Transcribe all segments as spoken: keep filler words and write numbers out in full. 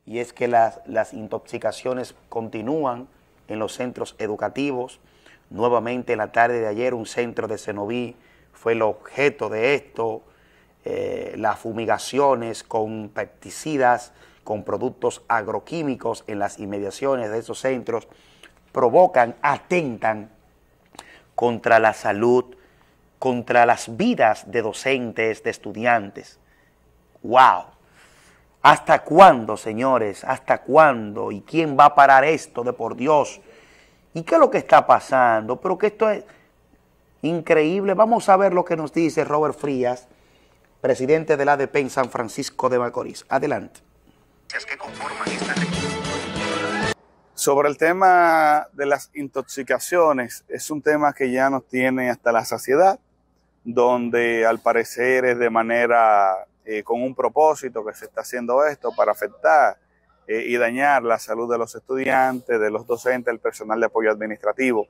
y es que las, las intoxicaciones continúan en los centros educativos. Nuevamente en la tarde de ayer un centro de Cenoví fue el objeto de esto, eh, las fumigaciones con pesticidas, con productos agroquímicos en las inmediaciones de esos centros provocan, atentan contra la salud, contra las vidas de docentes, de estudiantes. ¡Wow! ¿Hasta cuándo, señores? ¿Hasta cuándo? ¿Y quién va a parar esto de por Dios? ¿Y qué es lo que está pasando? Pero que esto es increíble. Vamos a ver lo que nos dice Robert Frías, presidente de la A D P en San Francisco de Macorís. Adelante. Es que conforman esta ley. Sobre el tema de las intoxicaciones, es un tema que ya nos tiene hasta la saciedad, donde al parecer es de manera, eh, con un propósito que se está haciendo esto para afectar eh, y dañar la salud de los estudiantes, de los docentes, del personal de apoyo administrativo.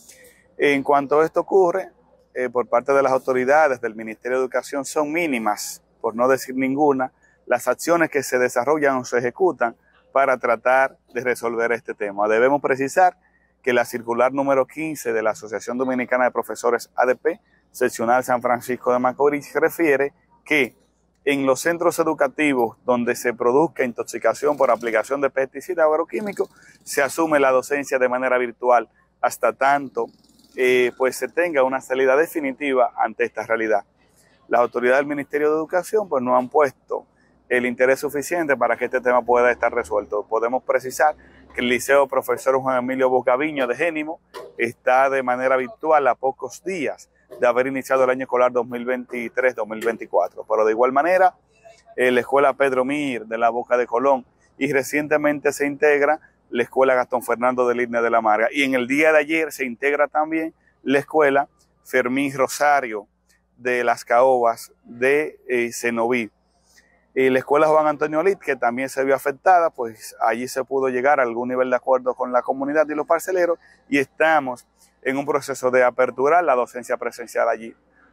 En cuanto a esto ocurre, eh, por parte de las autoridades del Ministerio de Educación son mínimas, por no decir ninguna, las acciones que se desarrollan o se ejecutan para tratar de resolver este tema. Debemos precisar que la circular número quince de la Asociación Dominicana de Profesores A D P, seccional San Francisco de Macorís, refiere que en los centros educativos donde se produzca intoxicación por aplicación de pesticidas o agroquímicos, se asume la docencia de manera virtual hasta tanto eh, pues se tenga una salida definitiva ante esta realidad. Las autoridades del Ministerio de Educación pues no han puesto el interés suficiente para que este tema pueda estar resuelto. Podemos precisar que el Liceo Profesor Juan Emilio Bocaviño de Génimo está de manera virtual a pocos días de haber iniciado el año escolar dos mil veintitrés dos mil veinticuatro. Pero de igual manera, eh, la Escuela Pedro Mir de la Boca de Colón y recientemente se integra la Escuela Gastón Fernando de Línea de la Marga. Y en el día de ayer se integra también la Escuela Fermín Rosario de Las Caobas de eh, Cenoví. Y la escuela Juan Antonio Litt, que también se vio afectada, pues allí se pudo llegar a algún nivel de acuerdo con la comunidad y los parceleros y estamos en un proceso de aperturar la docencia presencial allí.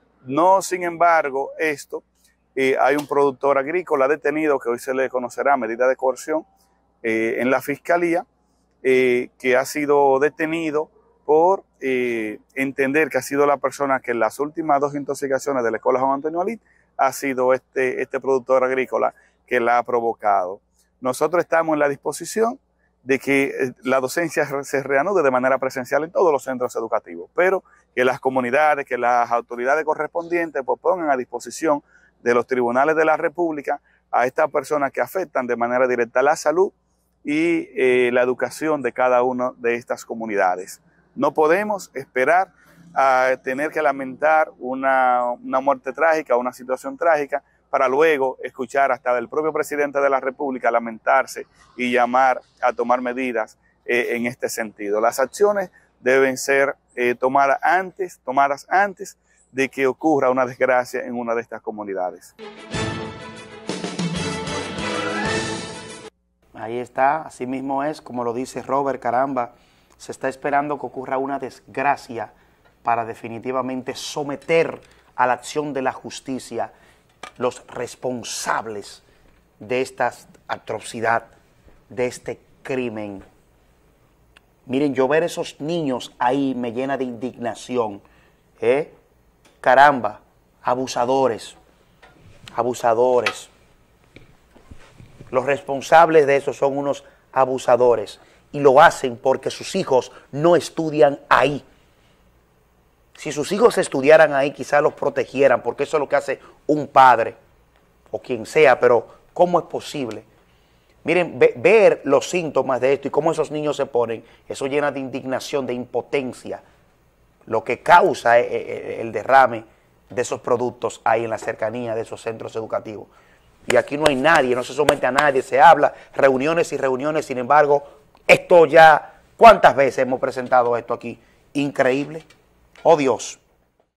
No, sin embargo, esto, eh, hay un productor agrícola detenido que hoy se le conocerá medida de coerción eh, en la fiscalía, eh, que ha sido detenido por eh, entender que ha sido la persona que en las últimas dos intoxicaciones de la escuela Juan Antonio Litt ha sido este, este productor agrícola que la ha provocado. Nosotros estamos en la disposición de que la docencia se reanude de manera presencial en todos los centros educativos, pero que las comunidades, que las autoridades correspondientes pues, pongan a disposición de los tribunales de la República a estas personas que afectan de manera directa la salud y eh, la educación de cada una de estas comunidades. No podemos esperar a tener que lamentar una, una muerte trágica, una situación trágica, para luego escuchar hasta del propio presidente de la República lamentarse y llamar a tomar medidas eh, en este sentido. Las acciones deben ser eh, tomadas antes, tomadas antes de que ocurra una desgracia en una de estas comunidades. Ahí está, así mismo es, como lo dice Robert, caramba, se está esperando que ocurra una desgracia para definitivamente someter a la acción de la justicia los responsables de esta atrocidad, de este crimen. Miren, yo ver esos niños ahí me llena de indignación. ¿eh? Caramba, abusadores, abusadores. Los responsables de eso son unos abusadores y lo hacen porque sus hijos no estudian ahí. Si sus hijos estudiaran ahí, quizás los protegieran, porque eso es lo que hace un padre, o quien sea, pero ¿cómo es posible? Miren, ve, ver los síntomas de esto y cómo esos niños se ponen, eso llena de indignación, de impotencia, lo que causa el derrame de esos productos ahí en la cercanía de esos centros educativos. Y aquí no hay nadie, no se somete a nadie, se habla, reuniones y reuniones, sin embargo, esto ya, ¿cuántas veces hemos presentado esto aquí? Increíble. Oh Dios.